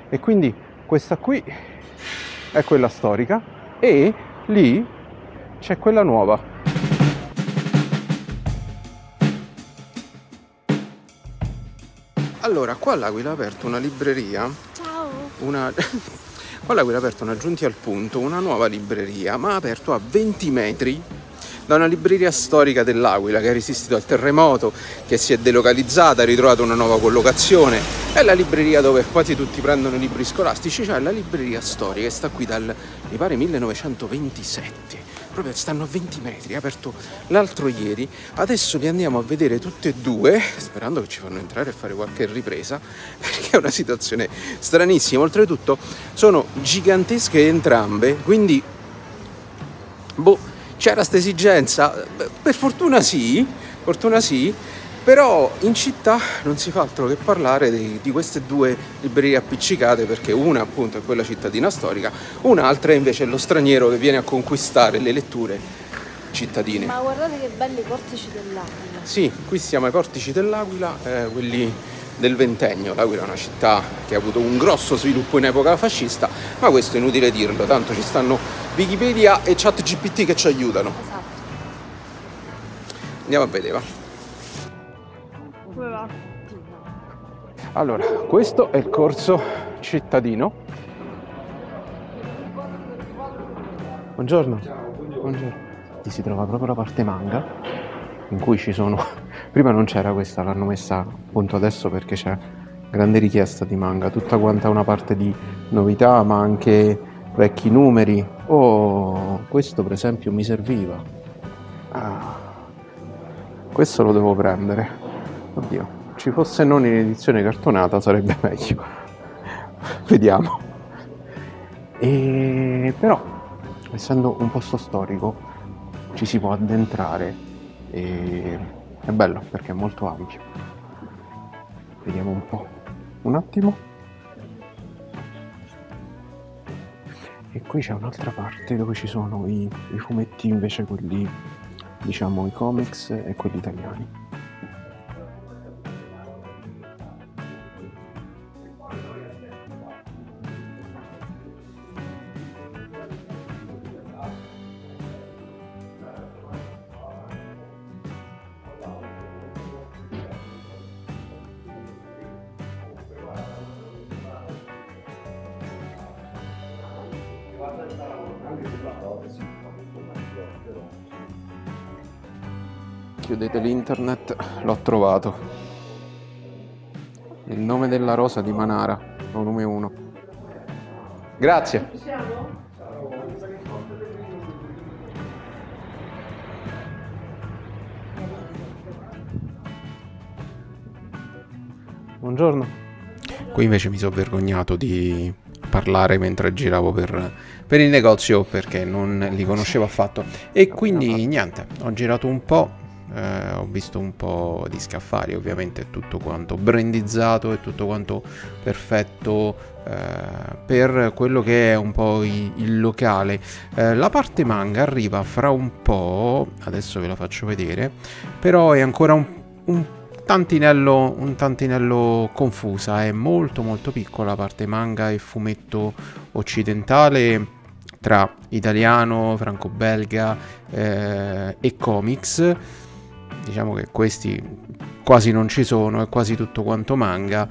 E quindi questa qui è quella storica e lì c'è quella nuova. Allora, qua all'Aquila ha aperto una libreria. Ciao! Qua all'Aquila ha aperto una Giunti al Punto, una nuova libreria, ma ha aperto a 20 metri da una libreria storica dell'Aquila che ha resistito al terremoto, che si è delocalizzata, ha ritrovato una nuova collocazione. È la libreria dove quasi tutti prendono i libri scolastici, cioè la libreria storica che sta qui dal, mi pare, 1927. Proprio stanno a 20 metri, ha aperto l'altro ieri. Adesso li andiamo a vedere tutte e due, sperando che ci fanno entrare e fare qualche ripresa, perché è una situazione stranissima. Oltretutto sono gigantesche entrambe, quindi c'era sta esigenza? Per fortuna sì, però in città non si fa altro che parlare di queste due librerie appiccicate, perché una appunto è quella cittadina storica, un'altra invece è lo straniero che viene a conquistare le letture cittadine. Ma guardate che belli i portici dell'Aquila. Sì, qui siamo ai portici dell'Aquila, quelli del Ventennio. L'Aquila è una città che ha avuto un grosso sviluppo in epoca fascista, ma questo è inutile dirlo, tanto ci stanno Wikipedia e ChatGPT che ci aiutano. Esatto. Andiamo a vedere, va. Come va? Allora, questo è il corso cittadino. Buongiorno. Buongiorno. Qui si trova proprio la parte manga, in cui ci sono... Prima non c'era questa, l'hanno messa appunto adesso perché c'è grande richiesta di manga, tutta quanta una parte di novità, ma anche vecchi numeri. Oh, questo per esempio mi serviva. Questo lo devo prendere. Oddio, ci fosse non in edizione cartonata sarebbe meglio. Vediamo. Però, essendo un posto storico, ci si può addentrare e è bello perché è molto ampio. Vediamo un po'. Un attimo. E qui c'è un'altra parte dove ci sono i fumetti, invece quelli, diciamo, i comics e quelli italiani. Chiudete l'internet, l'ho trovato. Il nome della rosa di Manara, volume 1. Grazie. Buongiorno. Qui invece mi sono vergognato di parlare mentre giravo per il negozio perché non li conoscevo affatto e quindi niente, ho girato un po'. Ho visto un po' di scaffali, ovviamente è tutto quanto brandizzato, è tutto quanto perfetto per quello che è un po' il locale. La parte manga arriva fra un po', adesso ve la faccio vedere, però è ancora un tantinello confusa, è molto molto piccola la parte manga e fumetto occidentale tra italiano, franco-belga e comics. Diciamo che questi quasi non ci sono, è quasi tutto quanto manga,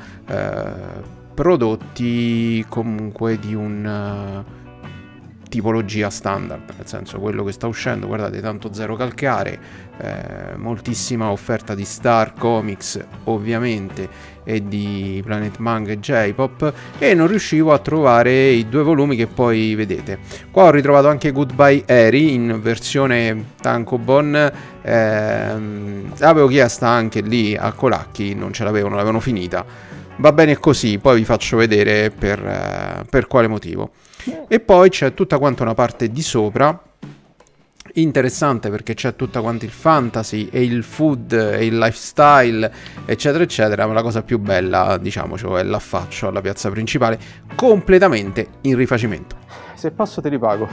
prodotti comunque di un tipologia standard, nel senso quello che sta uscendo, guardate, tanto zero calcare, moltissima offerta di Star Comics ovviamente e di Planet Manga e J-Pop, e non riuscivo a trovare i due volumi che poi vedete. Qua ho ritrovato anche Goodbye Eri in versione tankobon, l'avevo chiesta anche lì a Colacchi, non ce l'avevano finita. Va bene così, poi vi faccio vedere per quale motivo. E poi c'è tutta quanta una parte di sopra interessante perché c'è tutta quanta il fantasy e il food e il lifestyle eccetera eccetera, ma la cosa più bella, diciamocelo, è l'affaccio alla piazza principale completamente in rifacimento. Se posso te li pago.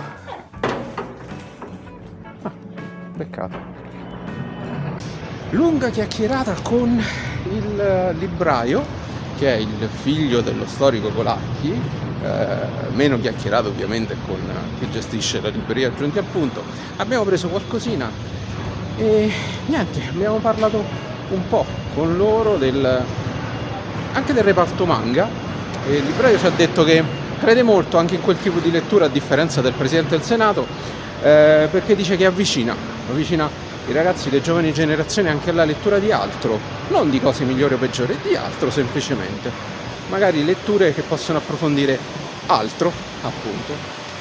Peccato. Lunga chiacchierata con il libraio, che che è il figlio dello storico Colacchi, meno chiacchierato ovviamente con chi gestisce la libreria Giunti al Punto. Abbiamo preso qualcosina e niente, abbiamo parlato un po' con loro anche del reparto manga, e il libraio ci ha detto che crede molto anche in quel tipo di lettura, a differenza del Presidente del Senato, perché dice che avvicina i ragazzi, le giovani generazioni, anche alla lettura di altro, non di cose migliori o peggiori, di altro semplicemente, magari letture che possono approfondire altro, appunto.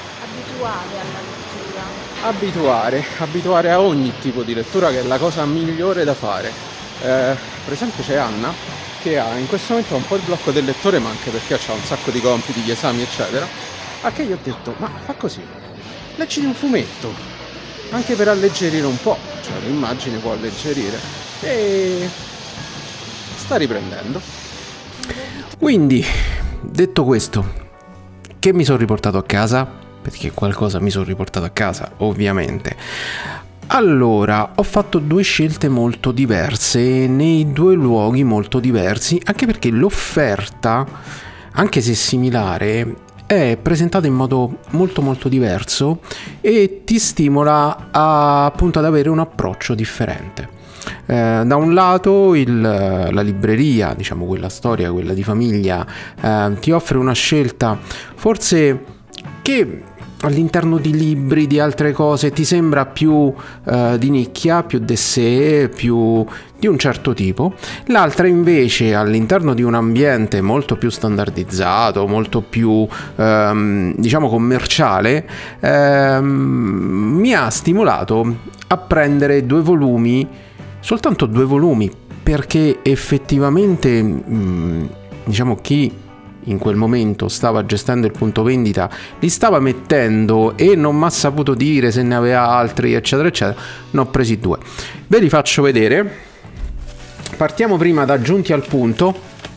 Abituare a ogni tipo di lettura, che è la cosa migliore da fare. Per esempio c'è Anna che ha in questo momento un po' il blocco del lettore, ma anche perché ha un sacco di compiti, gli esami eccetera, a che io ho detto: ma fa così, leggiti un fumetto, anche per alleggerire un po', cioè l'immagine può alleggerire, e sta riprendendo. Quindi, detto questo, che mi sono riportato a casa? Perché qualcosa mi sono riportato a casa, ovviamente. Allora, ho fatto due scelte molto diverse, nei due luoghi molto diversi, anche perché l'offerta, anche se similare, è presentata in modo molto diverso e ti stimola appunto ad avere un approccio differente. Da un lato la libreria, diciamo quella storia, quella di famiglia, ti offre una scelta forse che all'interno di libri, di altre cose, ti sembra più di nicchia, più d'essè, più di un certo tipo. L'altra invece, all'interno di un ambiente molto più standardizzato, molto più diciamo commerciale, mi ha stimolato a prendere soltanto due volumi, perché effettivamente diciamo chi in quel momento stava gestendo il punto vendita li stava mettendo e non mi ha saputo dire se ne aveva altri eccetera eccetera. Ne ho presi due, ve li faccio vedere. Partiamo prima da Giunti al Punto,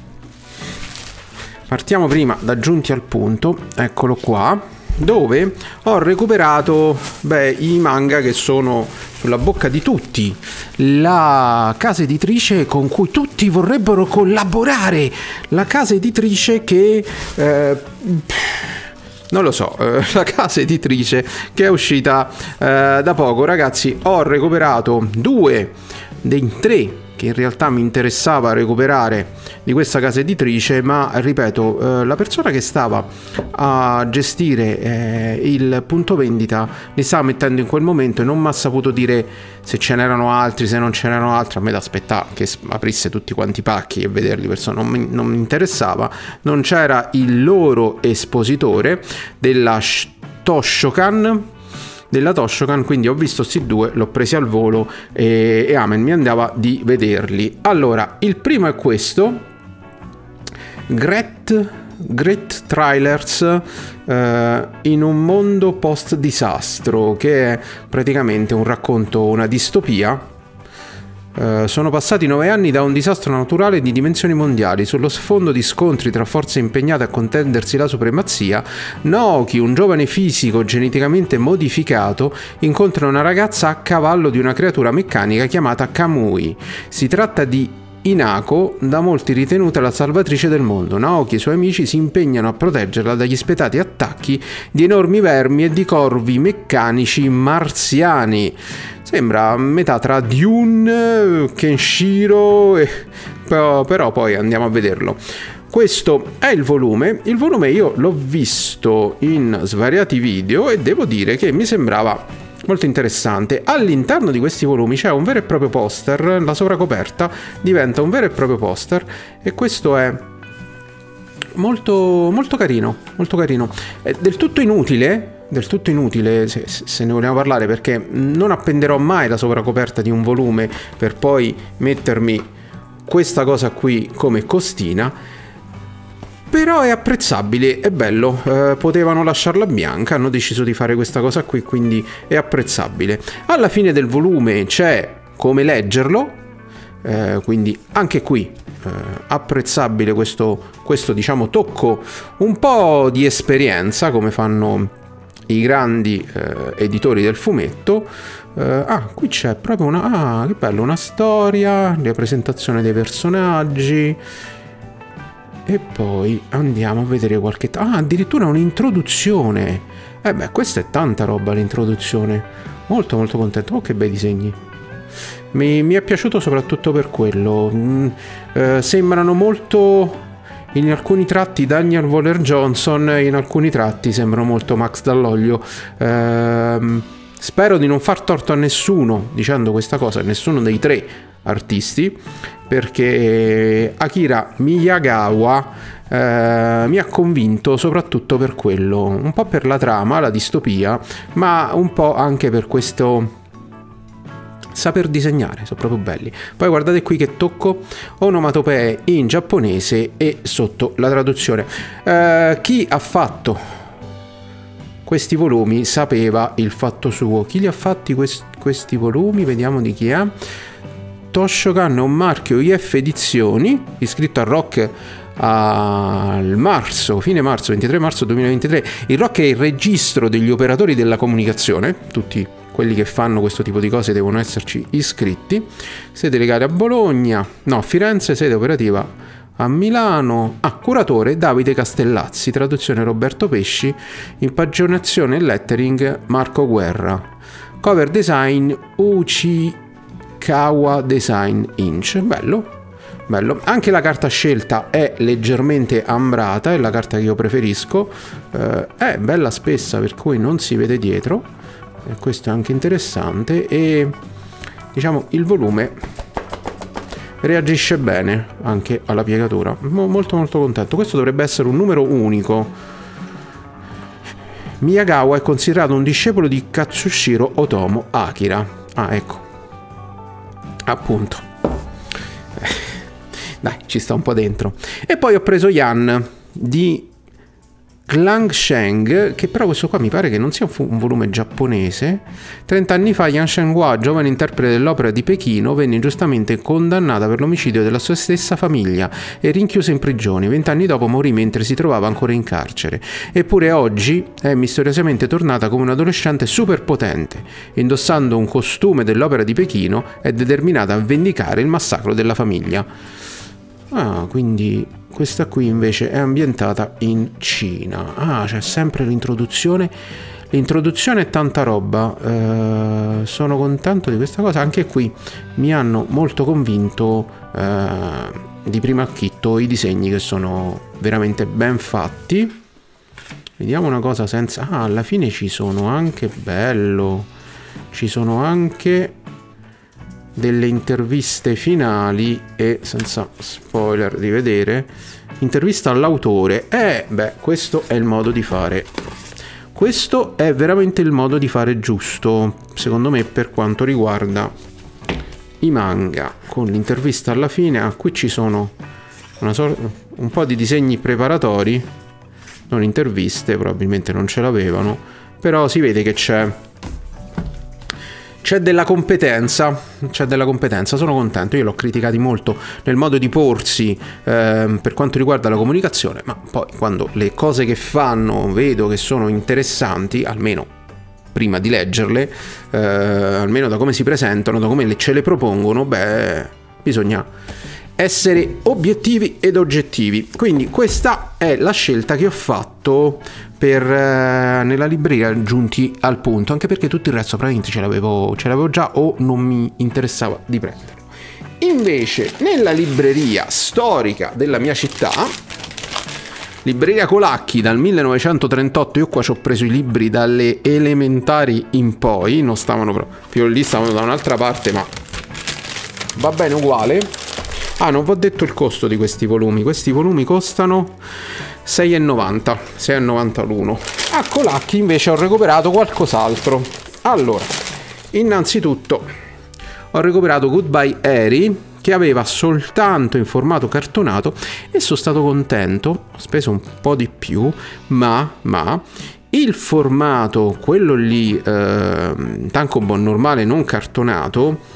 eccolo qua, dove ho recuperato i manga che sono sulla bocca di tutti, la casa editrice con cui tutti vorrebbero collaborare, la casa editrice che non lo so, la casa editrice che è uscita da poco. Ragazzi, ho recuperato 2 dei 3 che in realtà mi interessava recuperare di questa casa editrice, ma ripeto, la persona che stava a gestire il punto vendita li stava mettendo in quel momento e non mi ha saputo dire se ce n'erano altri, se non ce n'erano altri. A me da aspettare che aprisse tutti quanti i pacchi e vederli, perché non mi interessava. Non c'era il loro espositore della Toshokan, quindi ho visto sti due, l'ho presi al volo e amen, mi andava di vederli. Allora, il primo è questo, Great Trailers in un mondo post disastro, che è praticamente un racconto, una distopia. Sono passati 9 anni da un disastro naturale di dimensioni mondiali. Sullo sfondo di scontri tra forze impegnate a contendersi la supremazia, Naoki, un giovane fisico geneticamente modificato, incontra una ragazza a cavallo di una creatura meccanica chiamata Kamui. Si tratta di Inako, da molti ritenuta la salvatrice del mondo. Naoki e i suoi amici si impegnano a proteggerla dagli spietati attacchi di enormi vermi e di corvi meccanici marziani. Sembra a metà tra Dune, Kenshiro, però poi andiamo a vederlo. Questo è il volume. Il volume io l'ho visto in svariati video e devo dire che mi sembrava molto interessante. All'interno di questi volumi c'è un vero e proprio poster, la sovracoperta diventa un vero e proprio poster, e questo è molto carino, molto carino. È del tutto inutile se ne vogliamo parlare, perché non appenderò mai la sovracoperta di un volume per poi mettermi questa cosa qui come costina, però è apprezzabile, è bello. Potevano lasciarla bianca, hanno deciso di fare questa cosa qui, quindi è apprezzabile. Alla fine del volume c'è come leggerlo, quindi anche qui apprezzabile questo diciamo tocco un po' di esperienza, come fanno i grandi editori del fumetto. Qui c'è proprio che bello, una storia, la presentazione dei personaggi. E poi andiamo a vedere qualche... Ah, addirittura un'introduzione. Beh, questa è tanta roba l'introduzione. Molto molto contento. Oh, che bei disegni. Mi è piaciuto soprattutto per quello. Sembrano molto... In alcuni tratti Daniel Waller Johnson, in alcuni tratti sembrano molto Max Dall'Oglio. Spero di non far torto a nessuno dicendo questa cosa, a nessuno dei tre artisti, perché Akira Miyagawa mi ha convinto soprattutto per quello, un po' per la trama, la distopia, ma un po' anche per questo saper disegnare, sono proprio belli. Poi guardate qui che tocco, onomatopee in giapponese e sotto la traduzione. Chi ha fatto questi volumi sapeva il fatto suo. Chi li ha fatti questi volumi? Vediamo di chi è. Toshokan è un marchio IF Edizioni, iscritto al Rock al marzo, fine marzo, 23 marzo 2023. Il Rock è il registro degli operatori della comunicazione, tutti quelli che fanno questo tipo di cose devono esserci iscritti. Sede legale a Bologna, no, Firenze, sede operativa a Milano. Curatore Davide Castellazzi, traduzione Roberto Pesci, impaginazione e lettering Marco Guerra, cover design Uchikawa Design Inc. Bello, bello. Anche la carta scelta è leggermente ambrata, è la carta che io preferisco, è bella spessa per cui non si vede dietro. Questo è anche interessante e diciamo il volume reagisce bene anche alla piegatura. Molto molto contento. Questo dovrebbe essere un numero unico. Miyagawa è considerato un discepolo di Katsushiro Otomo Akira. Ecco, appunto, dai, ci sta un po' dentro. E poi ho preso Yan di Klang Sheng, che però questo qua mi pare che non sia un volume giapponese. 30 anni fa Yan Shenghua, giovane interprete dell'opera di Pechino, venne ingiustamente condannata per l'omicidio della sua stessa famiglia e rinchiusa in prigione. 20 anni dopo morì mentre si trovava ancora in carcere. Eppure oggi è misteriosamente tornata come un adolescente superpotente. Indossando un costume dell'opera di Pechino, è determinata a vendicare il massacro della famiglia. Quindi questa qui invece è ambientata in Cina. C'è sempre l'introduzione. L'introduzione è tanta roba. Sono contento di questa cosa. Anche qui mi hanno molto convinto di primo acchito i disegni, che sono veramente ben fatti. Vediamo una cosa senza... alla fine ci sono anche... bello. Ci sono anche delle interviste finali e, senza spoiler di vedere, intervista all'autore. Beh, questo è il modo di fare. Questo è veramente il modo di fare giusto, secondo me, per quanto riguarda i manga, con l'intervista alla fine. Qui ci sono un po' di disegni preparatori, non interviste, probabilmente non ce l'avevano, però si vede che c'è della competenza, sono contento. Io l'ho criticati molto nel modo di porsi per quanto riguarda la comunicazione, ma poi quando le cose che fanno vedo che sono interessanti, almeno prima di leggerle, almeno da come si presentano, da come ce le propongono, beh, bisogna essere obiettivi ed oggettivi. Quindi questa è la scelta che ho fatto nella libreria Giunti al Punto, anche perché tutto il resto praticamente ce l'avevo già o non mi interessava di prenderlo. Invece nella libreria storica della mia città, libreria Colacchi, dal 1938, io qua ci ho preso i libri dalle elementari in poi, non stavano proprio lì, stavano da un'altra parte, ma va bene uguale. Non vi ho detto il costo di questi volumi. Questi volumi costano 6,90, 6,90 l'uno. A Colacchi invece ho recuperato qualcos'altro. Allora, innanzitutto ho recuperato Goodbye Eri, che aveva soltanto in formato cartonato, e sono stato contento. Ho speso un po' di più, ma il formato, quello lì, tankobon normale non cartonato,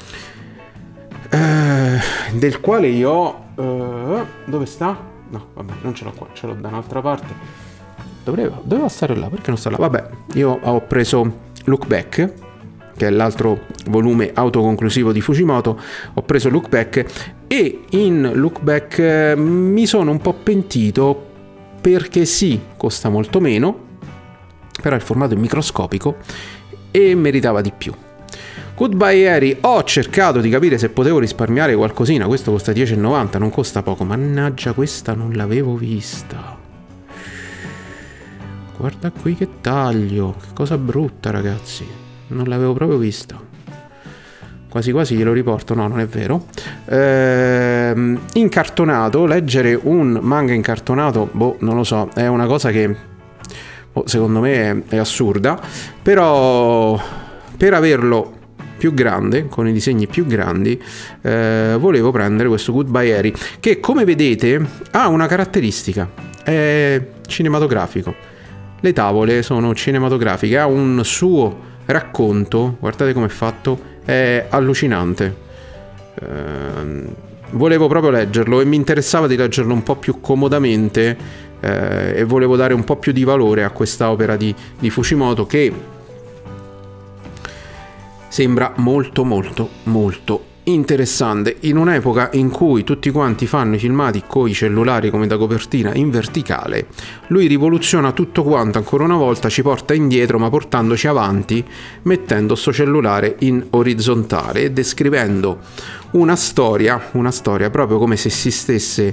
del quale io dove sta? No, vabbè, non ce l'ho qua, ce l'ho da un'altra parte. Doveva stare là, perché non sta là? Vabbè, io ho preso Look Back, che è l'altro volume autoconclusivo di Fujimoto. Ho preso Look Back e in look back mi sono un po' pentito, perché sì, costa molto meno, però il formato è microscopico e meritava di più. Goodbye Harry, ho cercato di capire se potevo risparmiare qualcosina, questo costa 10,90, non costa poco, mannaggia, questa non l'avevo vista. Guarda qui che taglio, che cosa brutta ragazzi, non l'avevo proprio vista. Quasi quasi glielo riporto, no, non è vero. Incartonato, leggere un manga incartonato, boh, non lo so, è una cosa che secondo me è assurda, però per averlo più grande, con i disegni più grandi, volevo prendere questo Goodbye Harry, che come vedete ha una caratteristica, è cinematografico. Le tavole sono cinematografiche, ha un suo racconto, guardate com'è fatto, è allucinante. Volevo proprio leggerlo e mi interessava di leggerlo un po' più comodamente, e volevo dare un po' più di valore a questa opera di Fujimoto, che sembra molto molto molto interessante in un'epoca in cui tutti quanti fanno i filmati con i cellulari come da copertina in verticale. Lui rivoluziona tutto quanto ancora una volta, ci porta indietro ma portandoci avanti, mettendo sto cellulare in orizzontale e descrivendo una storia proprio come se si stesse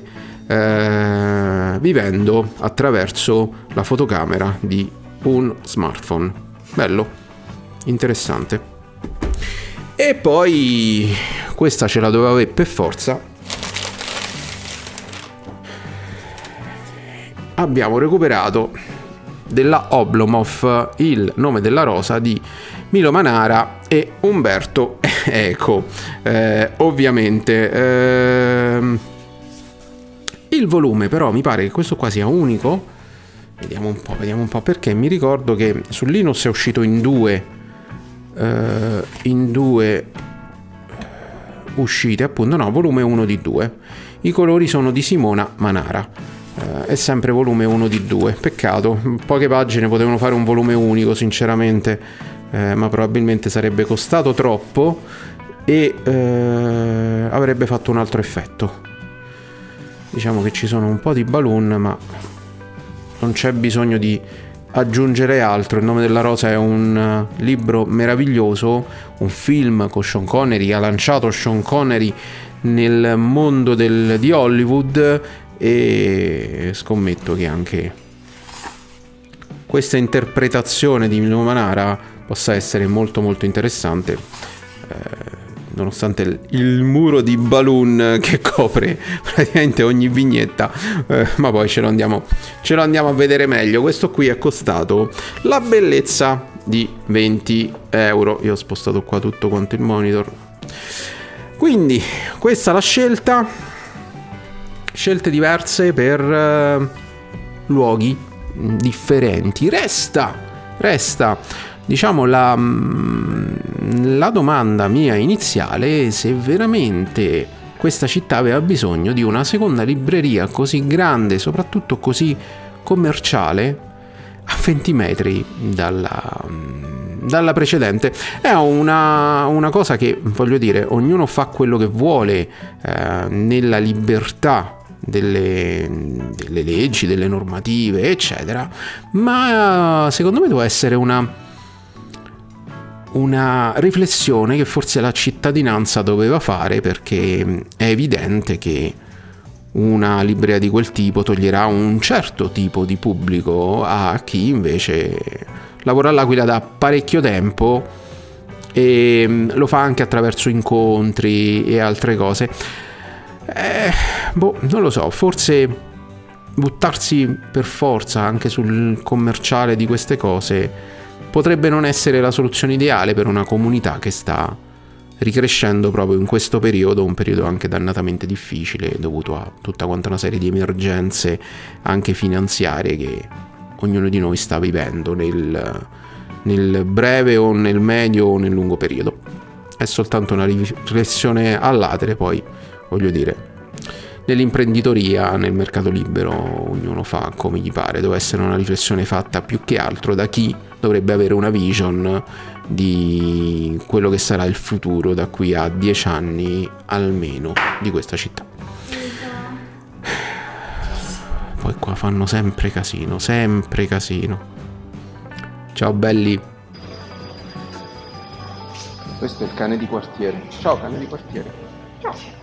vivendo attraverso la fotocamera di un smartphone. Bello, interessante. E poi questa ce la dovevo avere per forza. Abbiamo recuperato della Oblomov Il nome della rosa di Milo Manara e Umberto Eco. Ovviamente il volume però mi pare che questo qua sia unico. Vediamo un po' perché mi ricordo che su Linus è uscito in due uscite, appunto, no, volume 1 di 2. I colori sono di Simona Manara, è sempre volume 1 di 2. Peccato, poche pagine, potevano fare un volume unico sinceramente, ma probabilmente sarebbe costato troppo e avrebbe fatto un altro effetto. Diciamo che ci sono un po' di balloon, ma non c'è bisogno di aggiungere altro. Il nome della rosa è un libro meraviglioso, un film con Sean Connery, ha lanciato Sean Connery nel mondo di Hollywood, e scommetto che anche questa interpretazione di Milo Manara possa essere molto molto interessante, nonostante il muro di balloon che copre praticamente ogni vignetta, ma poi ce lo andiamo a vedere meglio. Questo qui è costato la bellezza di 20 euro. Io ho spostato qua tutto quanto il monitor, quindi questa è la scelte diverse per luoghi differenti. Resta diciamo la domanda mia iniziale, se veramente questa città aveva bisogno di una seconda libreria così grande, soprattutto così commerciale, a 20 metri dalla precedente. È una cosa che, voglio dire, ognuno fa quello che vuole, nella libertà delle leggi, delle normative, eccetera, ma secondo me deve essere una riflessione che forse la cittadinanza doveva fare, perché è evidente che una libreria di quel tipo toglierà un certo tipo di pubblico a chi invece lavora all'Aquila da parecchio tempo e lo fa anche attraverso incontri e altre cose. Non lo so, forse buttarsi per forza anche sul commerciale di queste cose potrebbe non essere la soluzione ideale per una comunità che sta ricrescendo proprio in questo periodo, un periodo anche dannatamente difficile dovuto a tutta quanta una serie di emergenze anche finanziarie che ognuno di noi sta vivendo nel breve o nel medio o nel lungo periodo. È soltanto una riflessione a latere, poi voglio dire, Nell'imprenditoria, nel mercato libero, ognuno fa come gli pare. Deve essere una riflessione fatta più che altro da chi dovrebbe avere una vision di quello che sarà il futuro da qui a 10 anni almeno di questa città. Poi qua fanno sempre casino, sempre casino. Ciao belli. Questo è il cane di quartiere. Ciao cane di quartiere. Ciao.